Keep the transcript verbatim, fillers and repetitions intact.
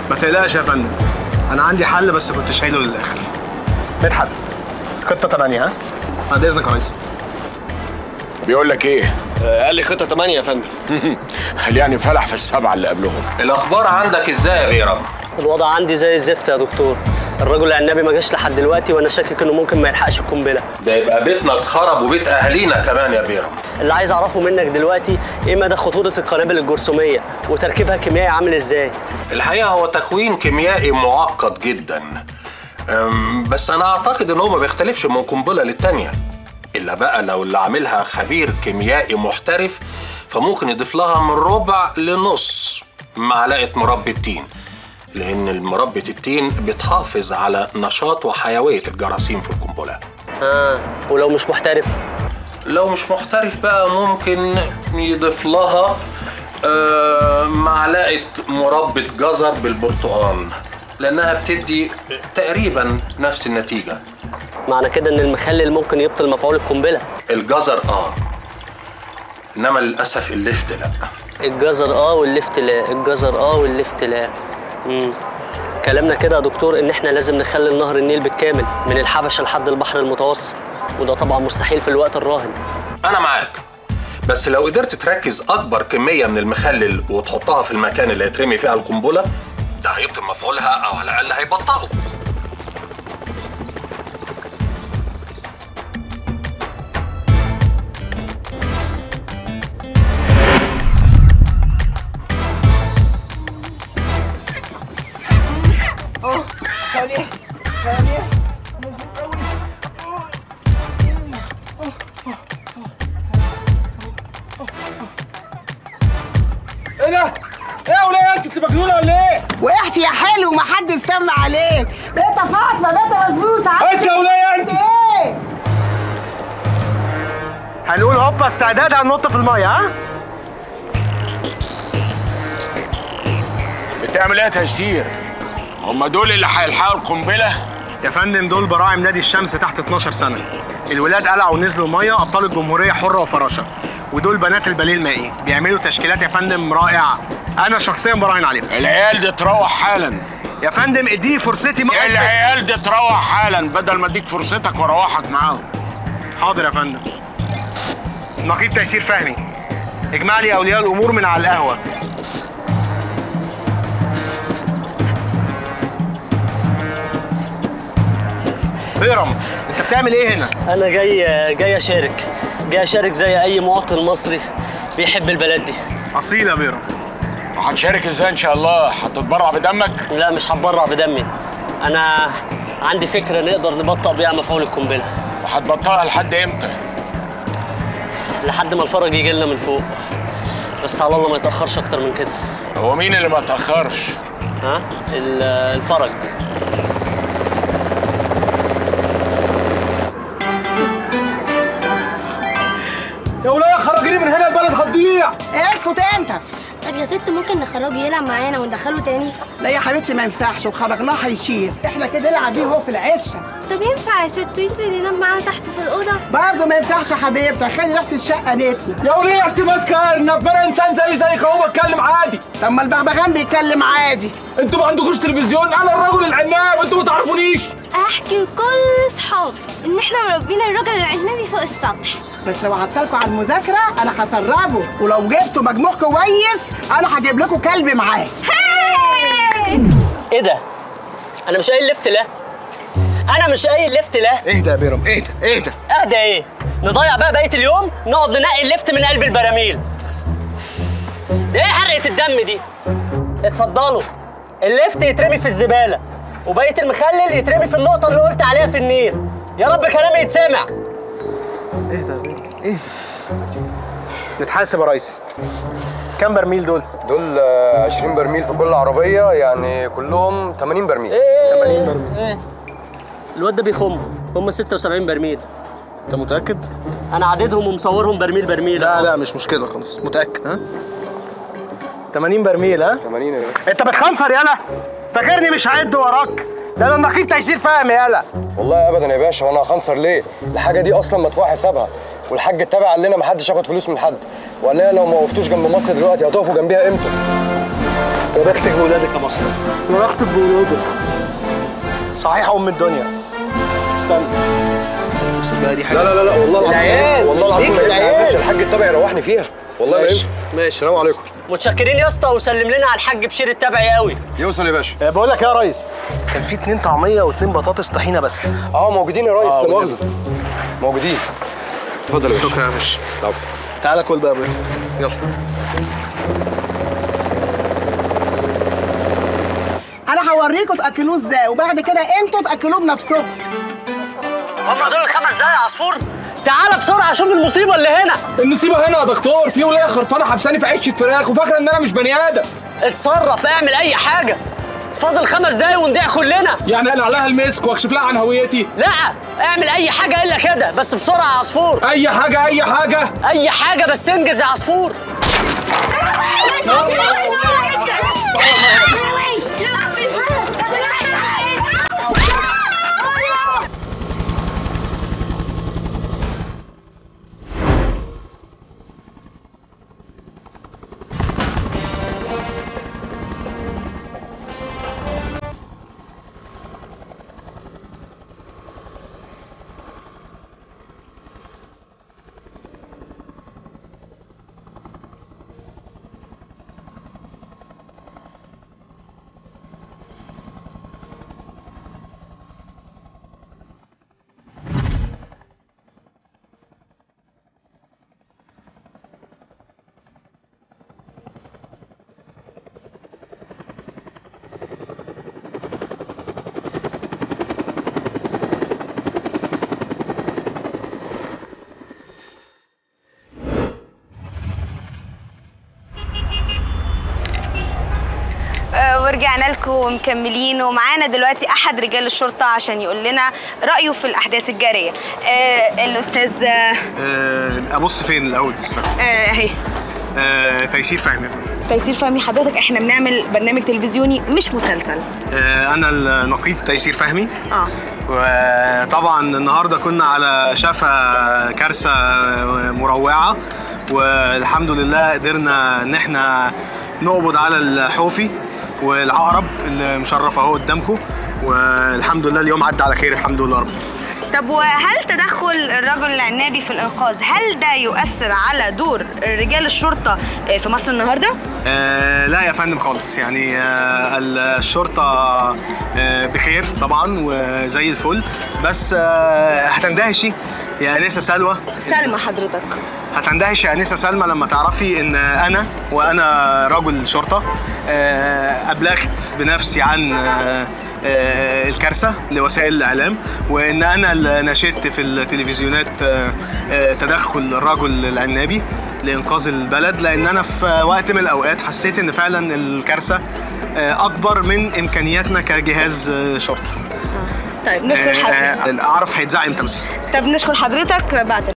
ما تقلقش يا فندم، انا عندي حل بس كنت شايله للاخر. مدحت، خطه تمانية ها؟ بعد اذنك يا ريس. بيقول لك ايه؟ آه قال لي خطه تمانية يا فندم. هل يعني فلح في السبعه اللي قبلهم؟ الاخبار عندك ازاي يا بيرم؟ الوضع عندي زي الزفت يا دكتور. الرجل العنابي ما جاش لحد دلوقتي وانا شاكك انه ممكن ما يلحقش القنبله. ده يبقى بيتنا اتخرب وبيت اهالينا كمان يا بيرم. اللي عايز اعرفه منك دلوقتي ايه مدى خطوره القنابل الجرثوميه وتركيبها كيميائي عامل ازاي؟ الحقيقه هو تكوين كيميائي معقد جدا، بس انا اعتقد ان هو ما بيختلفش من قنبله للتانيه، الا بقى لو اللي عاملها خبير كيميائي محترف فممكن يضيف لها من ربع لنص معلقه مربى التين، لان مربى التين بتحافظ على نشاط وحيويه الجراثيم في القنبله. اه ولو مش محترف؟ لو مش محترف بقى ممكن يضيف لها آه معلقه مربى جزر بالبرتقال، لانها بتدي تقريبا نفس النتيجه. معنى كده ان المخلل ممكن يبطل مفعول القنبله؟ الجزر اه، انما للاسف اللفت لا. الجزر اه واللفت لا، الجزر اه واللفت لا. امم كلامنا كده يا دكتور ان احنا لازم نخلي نهر النيل بالكامل من الحبشه لحد البحر المتوسط، وده طبعا مستحيل في الوقت الراهن. انا معاك، بس لو قدرت تركز اكبر كميه من المخلل وتحطها في المكان اللي هيترمي فيها القنبله، ده هيبطل مفعولها او على الاقل هيبطئه. اه ثانية ثانية مظبوط قوي. ايه ده؟ ايه يا وليه انت مجنونة ولا ايه؟ وقعت يا حلو ومحدش سمع عليك. بقيت فاطمة بقيت مظبوطة. انت يا وليه انت؟ ايه؟ هنقول هوبا استعداد هننط في الميه ها؟ بتعمل ايه يا تيسير؟ هم دول اللي هيلحقوا القنبله؟ يا فندم دول براعم نادي الشمس تحت اتناشر سنة. الولاد قلعوا ونزلوا الميه ابطال الجمهوريه حره وفراشه، ودول بنات الباليه المائي بيعملوا تشكيلات يا فندم رائعه، انا شخصيا براهن عليهم. العيال دي تروح حالا يا فندم، اديني فرصتي. ما العيال دي تروح حالا بدل ما اديك فرصتك واروحك معاهم. حاضر يا فندم. نقيب تيسير فهمي، اجمع لي اولياء الامور من على القهوه. بيرم، انت بتعمل ايه هنا؟ انا جاي جاي اشارك، جاي اشارك زي اي مواطن مصري بيحب البلد دي. اصيل يا بيرم. وهتشارك ازاي ان شاء الله؟ هتتبرع بدمك؟ لا مش هتبرع بدمي، انا عندي فكره نقدر نبطئ بيها مفعول القنبله. وهتبطئها لحد امتى؟ لحد ما الفرج يجي لنا من فوق، بس على الله ما يتاخرش اكتر من كده. هو مين اللي ما تاخرش؟ ها؟ الفرج. يا وليه خرجيني من هنا، البلد هتضيع. اسكت انت. طب يا ست ممكن نخرجه يلعب معانا وندخله تاني؟ لا يا حبيبتي ما ينفعش، وخرجناه هيشيل، احنا كده نلعب بيه هو في العشه. طب ينفع يا ست ينزل ينام معانا تحت في الاوضه؟ برضه ما ينفعش يا حبيبتي، خلي ريحه الشقه نتنا. يا وليه انت ماسكه ارنب، انا انسان زي زيك اهو بتكلم عادي. طب ما البغبغان بيتكلم عادي. انتوا ما عندكوش تلفزيون، انا الرجل العناب، انتوا ما تعرفونيش. احكي لكل اصحابي ان احنا مربيين الراجل العنابي فوق السطح، بس لو عطلكوا على المذاكره انا هسربه، ولو جبتوا مجموع كويس انا هجيب لكم كلب معاه. ايه ده؟ انا مش قايل لفت لا، انا مش قايل لفت لا. اهدى يا بيرم، اهدى اهدى. اهدى ايه؟ نضيع بقى بقيه اليوم نقعد ننقي اللفت من قلب البراميل. ايه حرقه الدم دي؟ اتفضلوا، اللفت يترمي في الزباله وبقيه المخلل يترمي في النقطه اللي قلت عليها في النيل. يا رب كلامي يتسمع. اهدى يا بيرم، اهدى. نتحاسب يا ريس. كام برميل دول؟ دول عشرين برميل في كل عربية، يعني كلهم تمانين برميل. ايه تمانين برميل. ايه الواد ده بيخم، هم ستة وسبعين برميل. انت متأكد؟ انا عددهم ومصورهم برميل برميل. لا لا مش مشكلة خلاص، متأكد ها؟ تمانين برميل ها؟ تمانين يا باشا. انت بتخنصر يالا؟ فاكرني مش هعد وراك؟ ده انا النقيب تيسير فهمي يالا. والله ابدا يا باشا، وانا هخنصر ليه؟ الحاجة دي اصلا مدفوع حسابها، والحاج اتبع قال لنا محدش ياخد فلوس من حد، وقال لنا لو ما وقفتوش جنب مصر دلوقتي هتقفوا جنبيها امتى؟ يا بختك بولادك يا مصر. يا بختك بولادك. صحيح ام الدنيا. استنى. بص بقى دي حاجه. لا لا لا لا والله العظيم العيال والله العظيم ما ينفع يا باشا، الحاج التبعي يروحني فيها والله ما ماشي ينفع. ماشي. السلام عليكم. متشكرين يا اسطى، وسلم لنا على الحاج بشير التبعي قوي. يوصل يا باشا. أه بقول لك يا ريس، كان في اتنين طعميه واتنين بطاطس طحينه بس. اه موجودين يا ريس، آه، لا مؤاخذه. موجودين. اتفضل يا باشا. شكرا يا باشا. العفو. تعالى كل بقى يا ابويا. يلا. انا هوريكم تاكلوه ازاي، وبعد كده انتوا تاكلوه بنفسكم. هم دول الخمس دقايق يا عصفور؟ تعالى بسرعه شوف المصيبه اللي هنا. النصيبه هنا يا دكتور، في ولايه خرفانه حبساني في عشه فراخ وفاكره ان انا مش بني ادم. اتصرف، اعمل اي حاجه. فاضل خمس دقايق ونضيع كلنا. يعني اقلع لها المسك واكشف لها عن هويتي؟ لا، اعمل اي حاجه الا كده، بس بسرعه يا عصفور. اي حاجه اي حاجه اي حاجه بس انجز يا عصفور. ورجعنا لكم مكملين، ومعانا دلوقتي احد رجال الشرطه عشان يقول لنا رايه في الاحداث الجاريه. آه الاستاذ أه ابص فين الاول تستنى؟ اهي. أه تيسير فهمي. تيسير فهمي حضرتك، احنا بنعمل برنامج تلفزيوني مش مسلسل. أه انا النقيب تيسير فهمي. اه وطبعا النهارده كنا على شفا كارثه مروعه، والحمد لله قدرنا ان احنا نقبض على الحوفي والعقرب اللي مشرف اهو قدامكم، والحمد لله اليوم عدى على خير الحمد لله رب. طب وهل تدخل الرجل العنابي في الانقاذ هل ده يؤثر على دور رجال الشرطه في مصر النهارده؟ آه لا يا فندم خالص، يعني آه الشرطه آه بخير طبعا وزي الفل، بس آه هتندهشي يا انسه سلوى. سلمى حضرتك. هتندهش يا انسه سلمى لما تعرفي ان انا وانا رجل شرطه آه ابلغت بنفسي عن آه آه الكارثه لوسائل الاعلام، وان انا اللي ناشدت في التلفزيونات آه آه تدخل الرجل العنابي لانقاذ البلد، لان انا في وقت من الاوقات حسيت ان فعلا الكارثه آه اكبر من امكانياتنا كجهاز آه شرطه. طيب نشكر حضرتك. آه اعرف هيتذاع امتى مثلا؟ طب نشكر حضرتك بعد